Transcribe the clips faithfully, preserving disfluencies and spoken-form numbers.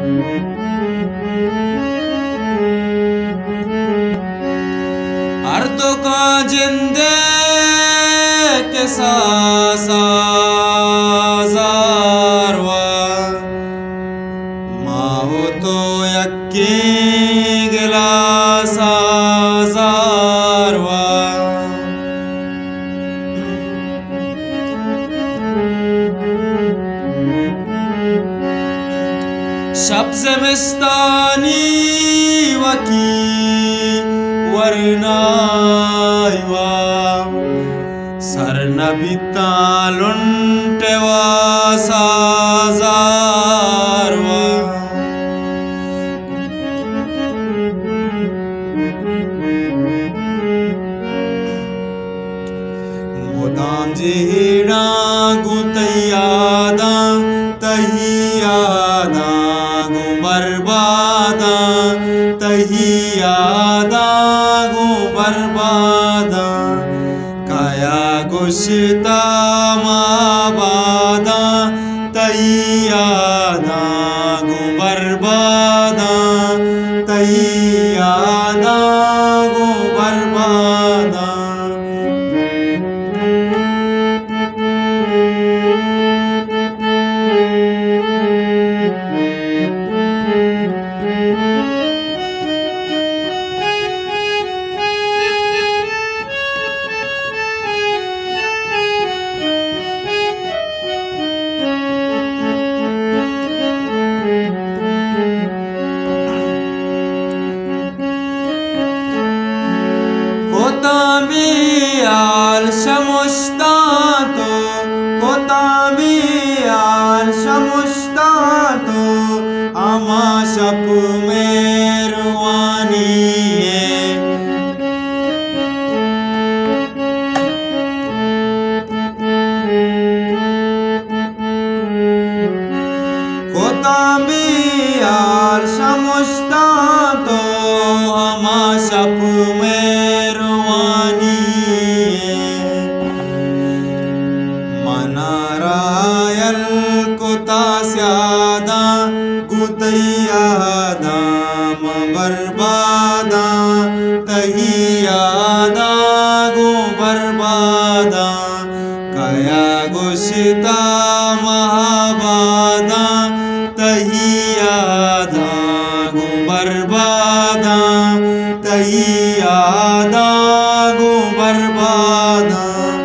अर्दो का जिंदे के सासारवा माहो तो यक्की गिला साजारवा शब्ज़ मिस्तानी वकी वरनायवा सरनबिता लुंटेवा साजारवा मोदाम जीना गुतयादा तहियादा गु बर्बादा तहियादा गु बर्बादा काया गुशिता माबादा तहियादा गु बर्बादा तहियादा गु बर्बादा Kotamiyal shamushtato, Kotamiyal shamushtato, ama shap merwani hai. Kotamiyal shamushtato, ama shap merwani manarayal kotasyada gutayada ma barbada tahiyada gu barbada kaya gushita mahabada tahiyada gu barbada tahiyada gu barbada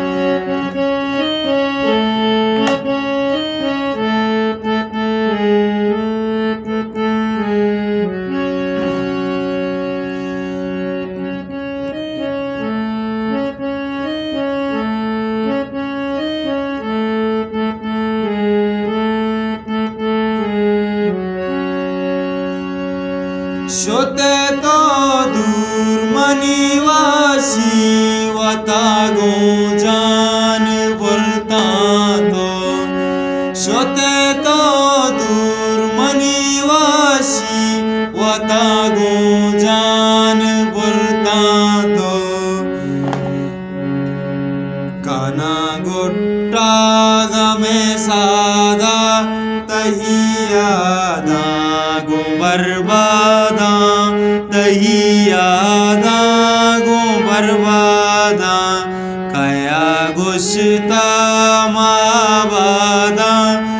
Shote to dur maniwasi watago jaan burta to Shote to dur maniwasi watago jaan burta to Kana gutta game sada tahiyada gu barbada tahiyada gu barbada kaya gushta mabada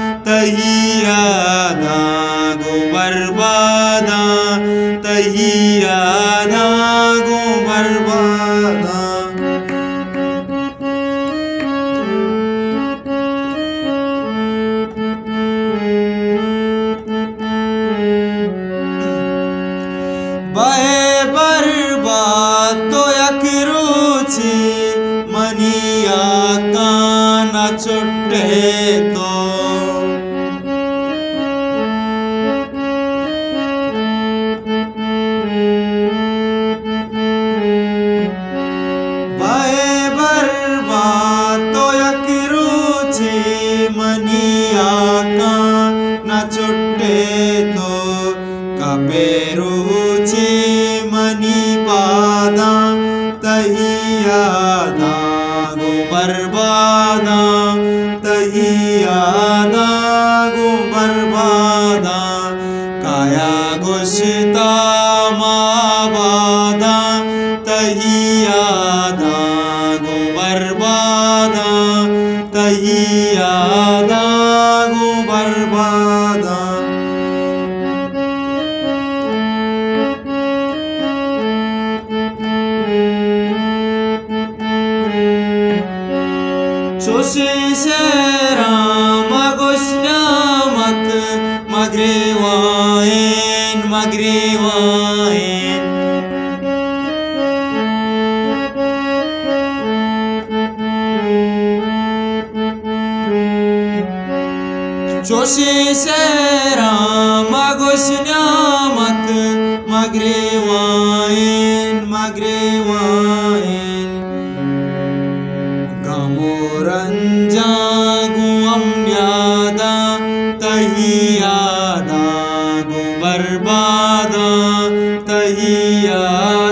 tahiyada gu barbada tahiyada gu barbada bae barbad to yak ruchi maniya kana chotte to bae barbad to yak ruchi maniya kana chotte to kaperuchi mani pada tahiyada gu barbada tahiyada gu barbada आया गुश्ता माबादा तही यादा गो बर्बादा तही यादा गो बर्बादा Shoshisera magosnamat magrewain magrewain Shoshisera magosnamat magrewain magrewain Gamoranja gu amnyada tahi yada gu barbada tahi yada